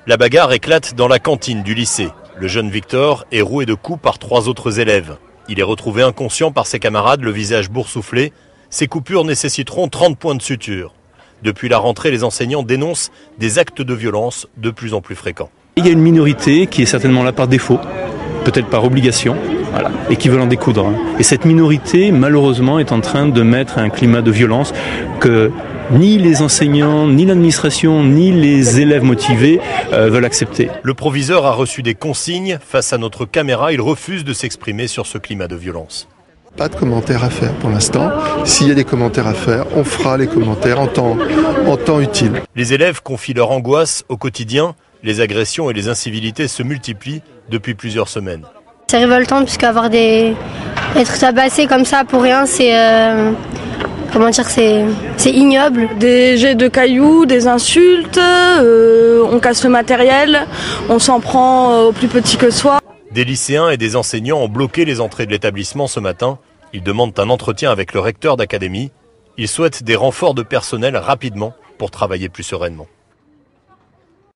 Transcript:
La bagarre éclate dans la cantine du lycée. Le jeune Victor est roué de coups par 3 autres élèves. Il est retrouvé inconscient par ses camarades, le visage boursouflé. Ces coupures nécessiteront 30 points de suture. Depuis la rentrée, les enseignants dénoncent des actes de violence de plus en plus fréquents. Il y a une minorité qui est certainement là par défaut, peut-être par obligation, et qui veulent en découdre. Et cette minorité, malheureusement, est en train de mettre un climat de violence que ni les enseignants, ni l'administration, ni les élèves motivés veulent accepter. Le proviseur a reçu des consignes. Face à notre caméra, il refuse de s'exprimer sur ce climat de violence. Pas de commentaires à faire pour l'instant. S'il y a des commentaires à faire, on fera les commentaires en temps utile. Les élèves confient leur angoisse au quotidien. Les agressions et les incivilités se multiplient depuis plusieurs semaines. C'est révoltant puisqu'avoir être tabassé comme ça pour rien, c'est ignoble. Des jets de cailloux, des insultes, on casse le matériel, on s'en prend aux plus petits que soi. Des lycéens et des enseignants ont bloqué les entrées de l'établissement ce matin. Ils demandent un entretien avec le recteur d'académie. Ils souhaitent des renforts de personnel rapidement pour travailler plus sereinement.